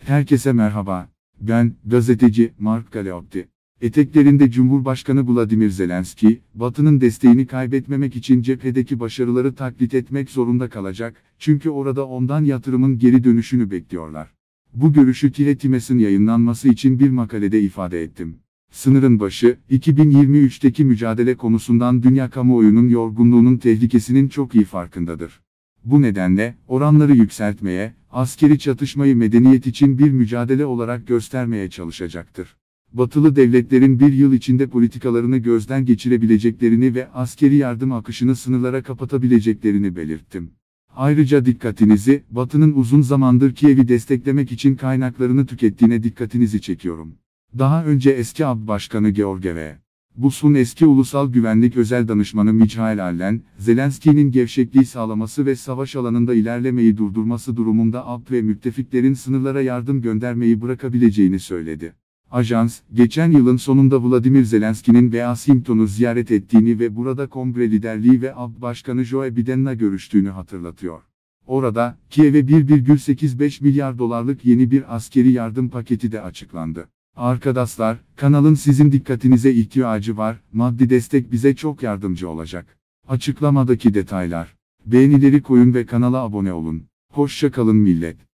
Herkese merhaba. Ben, gazeteci Mark Galeotti. Eteklerinde Cumhurbaşkanı Vladimir Zelenski, Batı'nın desteğini kaybetmemek için cephedeki başarıları taklit etmek zorunda kalacak, çünkü orada ondan yatırımın geri dönüşünü bekliyorlar. Bu görüşü Tiretimes'in yayınlanması için bir makalede ifade ettim. Sınırın başı, 2023'teki mücadele konusundan dünya kamuoyunun yorgunluğunun tehlikesinin çok iyi farkındadır. Bu nedenle, oranları yükseltmeye, askeri çatışmayı medeniyet için bir mücadele olarak göstermeye çalışacaktır. Batılı devletlerin bir yıl içinde politikalarını gözden geçirebileceklerini ve askeri yardım akışını sınırlara kapatabileceklerini belirttim. Ayrıca dikkatinizi, Batı'nın uzun zamandır Kiev'i desteklemek için kaynaklarını tükettiğine dikkatinizi çekiyorum. Daha önce eski AB Başkanı George V. Bush'un eski Ulusal Güvenlik Özel Danışmanı Michael Allen, Zelenski'nin gevşekliği sağlaması ve savaş alanında ilerlemeyi durdurması durumunda AB ve müttefiklerin sınırlara yardım göndermeyi bırakabileceğini söyledi. Ajans, geçen yılın sonunda Vladimir Zelenski'nin Washington'u ziyaret ettiğini ve burada kongre liderliği ve AB Başkanı Joe Biden'la görüştüğünü hatırlatıyor. Orada, Kiev'e 1,85 milyar dolarlık yeni bir askeri yardım paketi de açıklandı. Arkadaşlar, kanalın sizin dikkatinize ihtiyacı var, maddi destek bize çok yardımcı olacak. Açıklamadaki detaylar. Beğenileri koyun ve kanala abone olun. Hoşça kalın millet.